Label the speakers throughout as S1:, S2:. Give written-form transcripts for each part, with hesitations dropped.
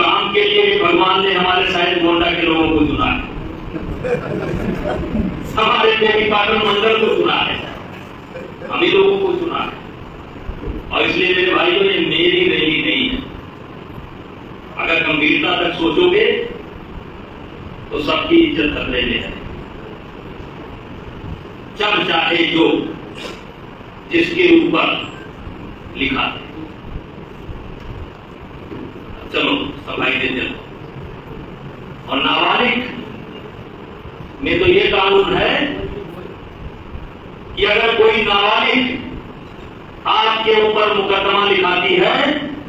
S1: काम के लिए भी भगवान ने हमारे शायद गोंडा के लोगों को चुना है, हमारे देवी पाटन मंडल को चुना है, हम ही लोगों को चुना है। और इसलिए मेरे भाइयों, ये मेरी रैली नहीं है। अगर गंभीरता तक सोचोगे तो सबकी इज्जत खतरे में है। जब चाहे जो जिसके ऊपर लिखा है, चलो सफाई दे चलो। और नाबालिग में तो ये कानून है कि अगर कोई नाबालिग आपके ऊपर मुकदमा लिखाती है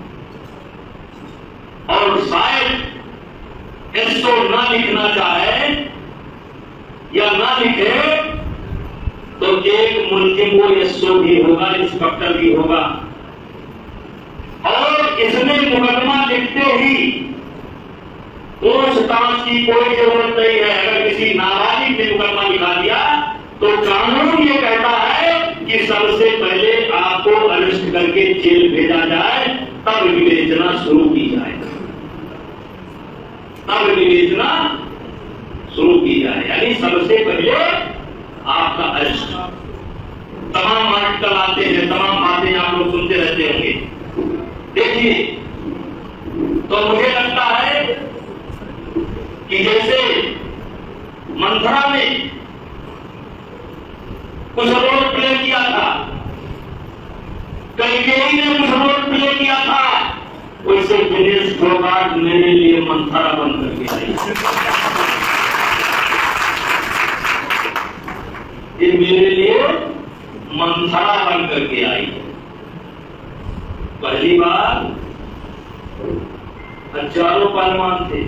S1: और शायद इसको ना लिखना चाहे या ना लिखे तो एक मुल्जिम वो एसओ भी होगा, इंस्पेक्टर भी होगा। और इसमें मुकदमा लिखते ही पूछताछ की कोई जरूरत नहीं है। अगर किसी नाबालिग ने मुकदमा लिखा दिया तो कानून ये कहता है कि सबसे पहले आपको अरेस्ट करके जेल भेजा जाए, तब विवेचना शुरू की जाए, तब विवेचना शुरू की जाए। यानी सबसे पहले आपका अरेस्ट। तमाम आर्टिकल आते हैं, तमाम बातें आप लोग सुनते रहते होंगे। देखिए, तो मुझे लगता है कि जैसे मंथरा में कुछ रोल प्ले किया था, कैकेयी ने कुछ रोल प्ले किया था, वैसे दिनेश फोगाट मेरे लिए मंथरा बन करके आई। ये मेरे लिए मंथरा बन करके आई। पहली बार हजारों पहलवान थे,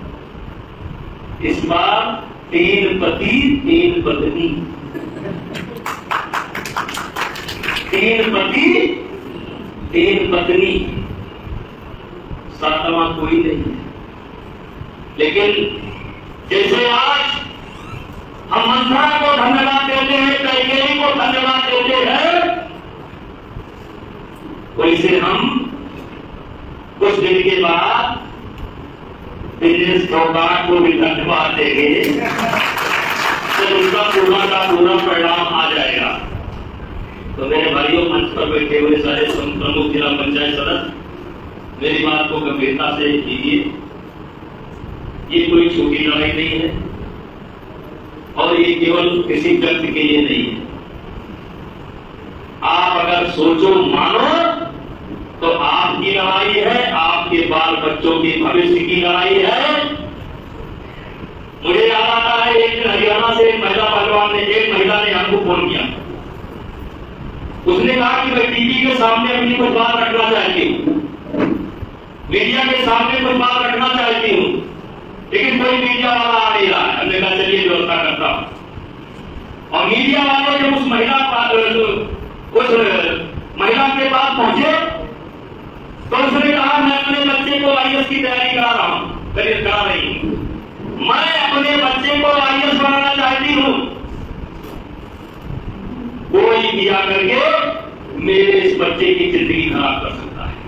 S1: इस बार 3 पति 3 पत्नी, 3 पति 3 पत्नी, 7वां कोई नहीं है। लेकिन जैसे आज हम मंथरा को धन्यवाद देते हैं, कैकेयी को धन्यवाद देते हैं, वैसे हम कुछ दिन के बाद दिनेश फोगाट को भी धन्यवाद देंगे, तो उनका पूरा का पूरा परिणाम आ जाएगा। तो मेरे भाइयों, मंच पर बैठे हुए सारे प्रमुख जिला पंचायत सदस्य, मेरी बात को गंभीरता से लीजिए। ये कोई छोटी लड़ाई नहीं है और ये केवल किसी व्यक्ति के लिए नहीं है। आप अगर सोचो, मानो, तो आपकी लड़ाई है, आपके बाल बच्चों के भविष्य की लड़ाई है। मुझे याद आता है, एक दिन हरियाणा से एक महिला पहलवान ने, एक महिला ने हमको फोन किया। उसने कहा कि मैं टीवी के सामने अपनी कोई बात रखना चाहती हूँ, मीडिया के सामने कोई बात रखना चाहती हूँ, लेकिन कोई मीडिया वाला आ नहीं रहा है। हमने कहा चलिए व्यवस्था करता हूं। और मीडिया वाले जब उस महिला के पास पहुंचे तो उसने कहा, मैं अपने बच्चे को आईएएस की तैयारी करा रहा हूं। करिए, करा रही हूं, मैं अपने बच्चे को आईएएस बनाना चाहती हूं। कोई भी आकर के मेरे इस बच्चे की जिंदगी खराब कर सकता है।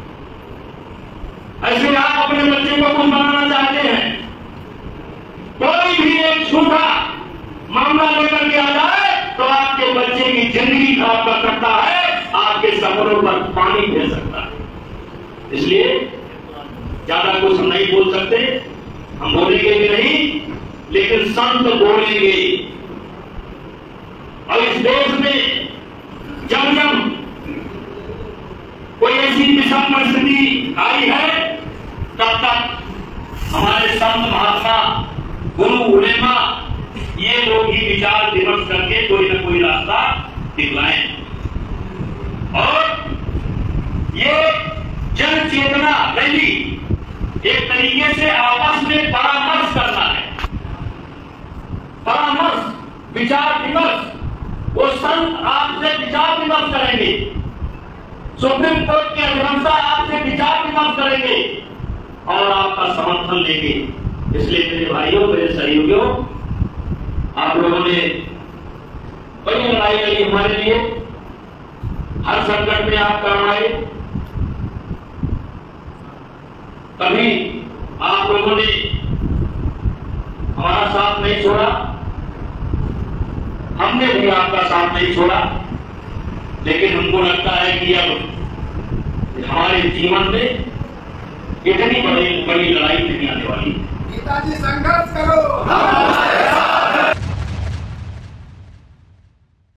S1: ऐसे आप अपने बच्चे को कौन बनाना चाहते हैं? कोई भी एक झूठा मामला लेकर के आ जाए तो आपके बच्चे की जिंदगी खराब कर सकता है, आपके सफरों पर पानी फेर सकता है। इसलिए ज्यादा कुछ हम नहीं बोल सकते, हम बोलेंगे भी नहीं, लेकिन संत बोलेंगे। और इस देश में जब जब कोई ऐसी विषम परिस्थिति आई है, तब तक हमारे संत महात्मा, गुरु उलेमा, ये लोग ही विचार विमर्श करके कोई न कोई रास्ता दिखलाएं। और ये जन चेतना रैली एक तरीके से आपस में परामर्श करना है, परामर्श, विचार विमर्श। वो संत आपसे विचार विमर्श करेंगे, सुप्रीम कोर्ट के अधिवक्ता आपसे विचार विमर्श करेंगे और आपका समर्थन लेंगे। इसलिए मेरे भाइयों, मेरे सहयोगियों, आप लोगों ने बड़ी लड़ाई लड़ी हमारे लिए, हर संकट में आप काम आए। कभी आप लोगों ने हमारा साथ नहीं छोड़ा, हमने भी आपका साथ नहीं छोड़ा, लेकिन हमको लगता है कि अब हमारे जीवन में इतनी बड़ी लड़ाई नहीं आने वाली है।